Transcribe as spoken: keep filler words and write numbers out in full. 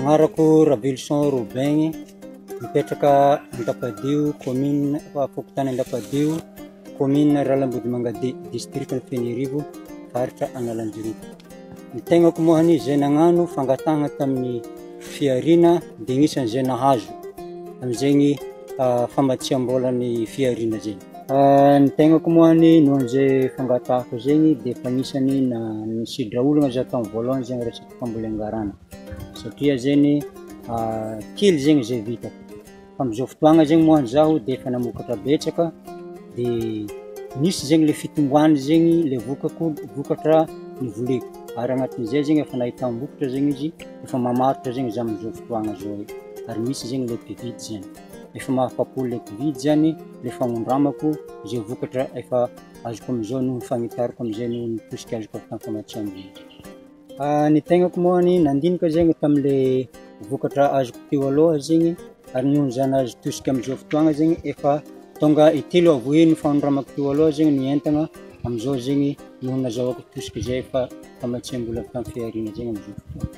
Agnarako Rabeloson Robin, mipetraka Antapadio, commune Fokotany Antapadio, commune Ralambodimangady, district ny Fenirivo, faritra Analanjiro. Ny tegnako mohany izay nagnano fangatahana tamin'ny fiarina dia agnisan'izay nahazo amin'izay famatsia-mbola ny fiarina zegny. Ny tegnako mohany noho an'izay fangatahako zegny dia efa anisany nisidra olona zaho tamin'ny voalohany zegny resaka fambolengarana satria zegny kely zegny zay vitako. Fa amin'izao fotoagna zegny mohany zaho dia efa namokatra betsaka dia nisy zegny le fitomboany zegny le vokako vokatra nivoleko. Ary agnatin'izay zegny efa nahita mbokatra zegny izy efa mamaritra zegny za amin'izao fotoagna zao. Ary misy zegny le mpividy zegny. Efa mahafapo le mpividy zany le fagnondramako izay vokatra efa azoko amin'izao no fagnitariko amin'izay no nitosika azoko tamin'ny famatsiam-bolo. Ny tegnako mohany nandinika zegny tamin'le vokatra azoko teo aloha zegny ary noho zany azo tosika amin'izao fotoagna zegny efa tonga itelo avoe ny fagnondramako teo aloha zegny ny entana amin'izao zegny noho nazahoako tosika zay efa famatsiam-bola tamin'ny fiarina zegny amin'izao fotoagna.